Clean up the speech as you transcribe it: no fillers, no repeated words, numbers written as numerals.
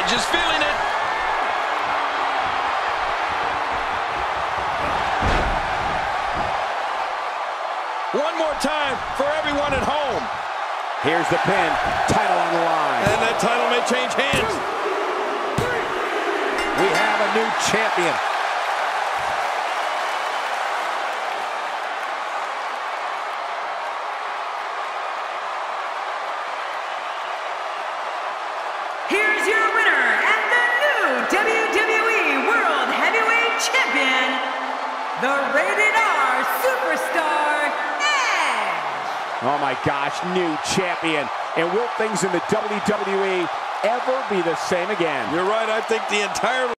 Edge is feeling it. One more time for everyone at home. Here's the pin, title on the line. And that title may change hands. We have a new champion. Here's your winner and the new WWE World Heavyweight Champion, the Rated R Superstar, Edge. Oh my gosh, new champion. And will things in the WWE ever be the same again? You're right, I think the entire